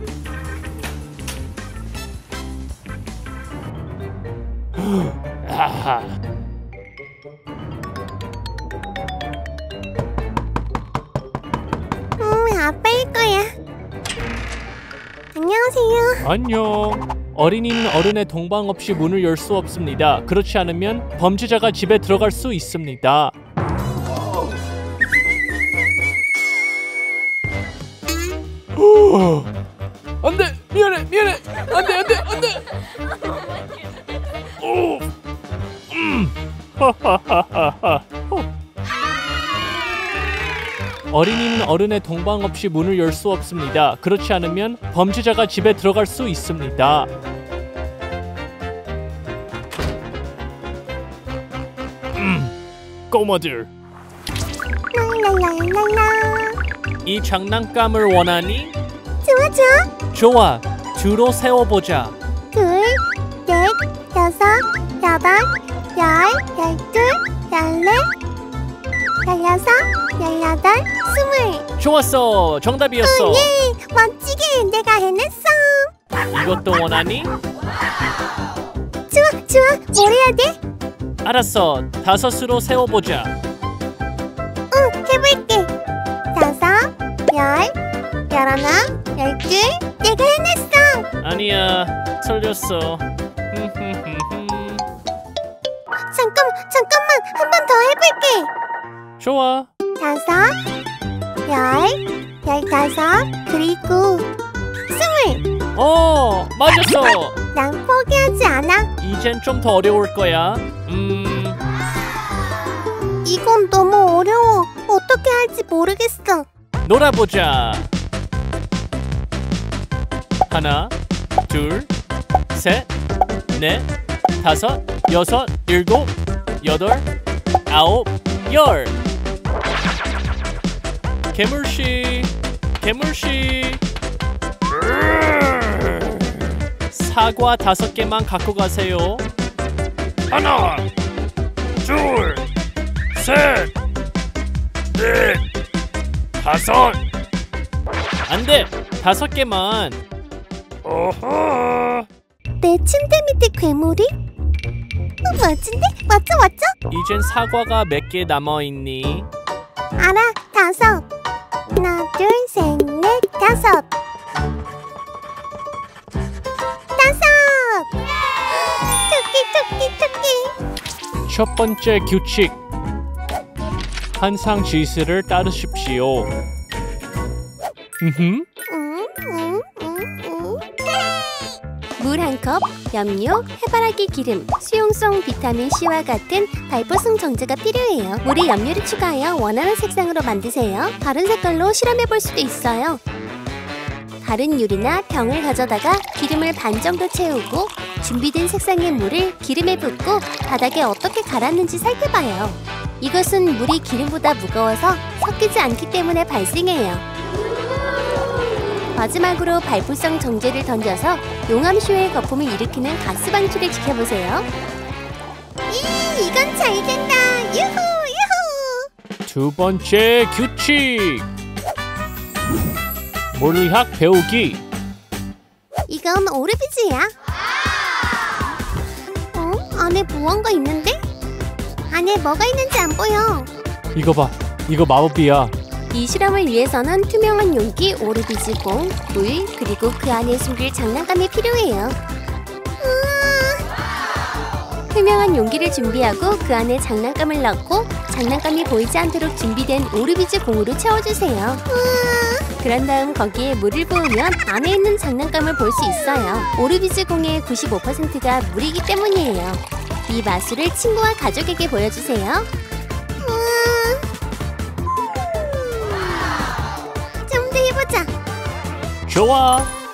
아하. 아빠일 거야. 안녕하세요. 안녕. 어린이는 어른의 동방 없이 문을 열 수 없습니다. 그렇지 않으면 범죄자가 집에 들어갈 수 있습니다. 안돼, 미안해. 안돼. 오, 하하하하하. 어린이는 어른의 동방 없이 문을 열 수 없습니다. 그렇지 않으면 범죄자가 집에 들어갈 수 있습니다. 꼬마들, 랄랄랄랄라. 이 장난감을 원하니? 좋아. 좋아, 줄로 세워보자. 둘, 넷, 여섯, 여덟, 열, 열둘, 열넷, 열여섯, 열여덟, 스물. 좋았어, 정답이었어. 예, 멋지게 내가 해냈어. 이것도 원하니? 좋아. 뭘 해야 돼? 알았어, 5으로 세워보자. 응, 해볼게. 5, 열, 열하나, 열둘. 내가 해냈어. 아니야, 틀렸어. 잠깐만, 한 번 더 해볼게. 좋아. 5, 열, 15, 그리고 20. 맞았어. 난 포기하지 않아. 이젠 좀 더 어려울 거야. 이건 너무 어려워. 어떻게 할지 모르겠어. 놀아보자. 하나, 둘, 셋, 넷, 다섯, 여섯, 일곱, 여덟, 아홉, 열. 괴물씨. 사과 5개만 갖고 가세요. 하나, 둘, 셋, 넷, 5. 안 돼, 5개만. 어허. 내 침대 밑에 괴물이? 멋진데? 맞죠? 이젠 사과가 몇 개 남아있니? 알아, 5. 하나, 둘, 셋, 넷, 5. 5. 토끼. 첫 번째 규칙. 항상 지시를 따르십시오. 물 1컵, 염료, 해바라기 기름, 수용성 비타민 C와 같은 발포성 정제가 필요해요. 물에 염료를 추가하여 원하는 색상으로 만드세요. 다른 색깔로 실험해볼 수도 있어요. 다른 유리나 병을 가져다가 기름을 반 정도 채우고 준비된 색상의 물을 기름에 붓고 바닥에 어떻게 갈았는지 살펴봐요. 이것은 물이 기름보다 무거워서 섞이지 않기 때문에 발생해요. 마지막으로 발포성 정제를 던져서 용암쇼의 거품을 일으키는 가스 방출을 지켜보세요. 이건 잘 된다. 유후. 두 번째 규칙. 물리학 배우기. 이건 오르비즈야. 안에 무언가 있는데? 안에 뭐가 있는지 안 보여. 이거 봐, 이거 마법이야. 이 실험을 위해서는 투명한 용기, 오르비즈 공, 물, 그리고 그 안에 숨길 장난감이 필요해요. 투명한 용기를 준비하고 그 안에 장난감을 넣고 장난감이 보이지 않도록 준비된 오르비즈 공으로 채워주세요. 그런 다음 거기에 물을 부으면 안에 있는 장난감을 볼 수 있어요. 오르비즈 공의 95%가 물이기 때문이에요. 이 마술을 친구와 가족에게 보여주세요. 좀 더 해보자. 좋아.